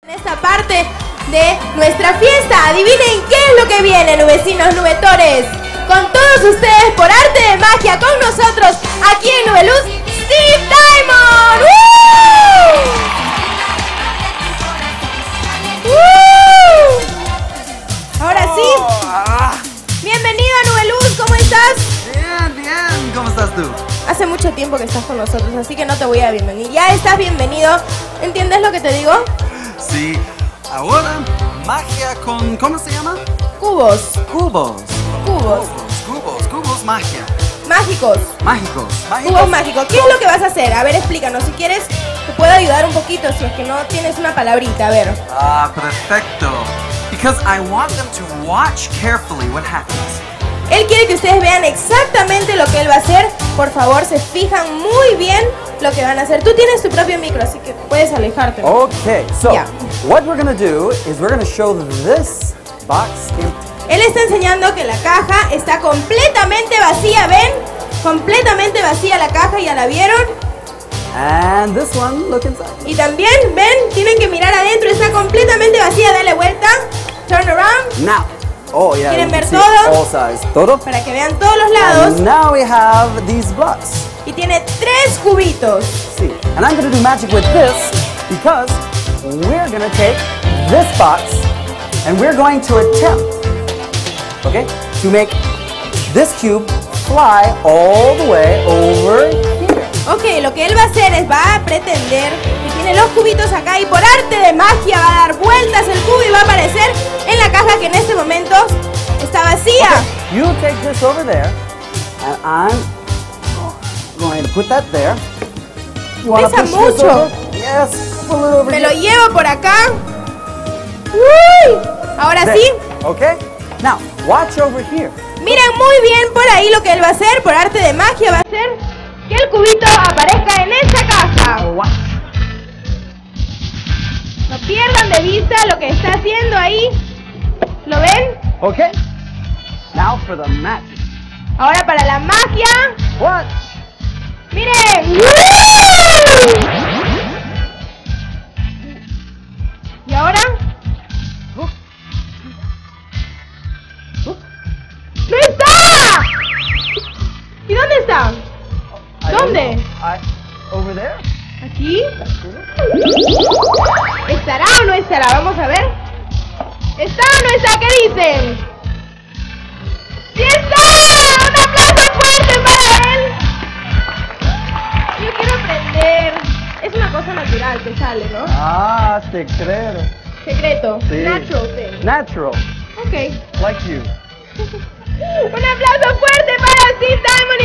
En esta parte de nuestra fiesta, adivinen qué es lo que viene, nubecinos, nubetores. Con todos ustedes, por arte de magia, con nosotros, aquí en Nubeluz, Steve Diamond. Ahora sí, bienvenido a Nubeluz, ¿cómo estás? Bien, bien, ¿cómo estás tú? Hace mucho tiempo que estás con nosotros, así que no te voy a bienvenir. Ya estás bienvenido, ¿entiendes lo que te digo? Sí, ahora magia con, ¿cómo se llama? Cubos. Cubos. Cubos. Cubos, magia. Mágicos. Mágicos. Cubos mágicos. ¿Qué es lo que vas a hacer? A ver, explícanos. Si quieres, te puedo ayudar un poquito si es que no tienes una palabrita. A ver. Ah, perfecto. Because I want them to watch carefully what happens. Él quiere que ustedes vean exactamente lo que él va a hacer. Por favor, se fijan muy bien lo que van a hacer. Tú tienes tu propio micro, así que puedes alejarte. Okay, so Yeah. what we're gonna do is we're gonna show this box empty. Él está enseñando que la caja está completamente vacía, ¿ven? Completamente vacía la caja, ¿ya la vieron? And this one, look inside. Y también, ¿ven? Tienen que mirar adentro, está completamente vacía, dale vuelta. Turn around, Now, oh yeah, ¿Quieren you ver can see todo? all sides. Todo. para que vean todos los lados. And now we have these blocks. Y tiene 3 cubitos. See, and I'm gonna do magic with this because we're gonna take this box and we're going to attempt, okay, to make this cube fly all the way over here. Ok, lo que él va a hacer es, va a pretender que tiene los cubitos acá y por arte de magia va a dar vueltas el cubo y va a aparecer en la caja que en este momento está vacía. Okay, you take this over there, and I'm going to put that there. You wanna Pesa push this mucho. over? Yes, pull it over Me lo here. llevo por acá. Uy, ahora There. sí, Okay, now watch over here. miren muy bien por ahí lo que él va a hacer, por arte de magia va a hacer que el cubito aparezca en esa caja. Watch. No pierdan de vista lo que está haciendo ahí. ¿Lo ven? Okay, now for the magic. Ahora para la magia. Watch. ¡Miren! ¿Y ahora? ¡No está! ¿Y dónde está? ¿Dónde? Over there. ¿Aquí? ¿Estará o no estará? Vamos a ver. ¿Está o no está? ¿Qué dicen? ¡Sí está! ¡Un aplauso fuerte para él! Yo quiero aprender. Es una cosa natural que sale, ¿no? Ah, secreto. Secreto. Sí. Natural thing. Natural, Ok. like you. Un aplauso fuerte para Steve Diamond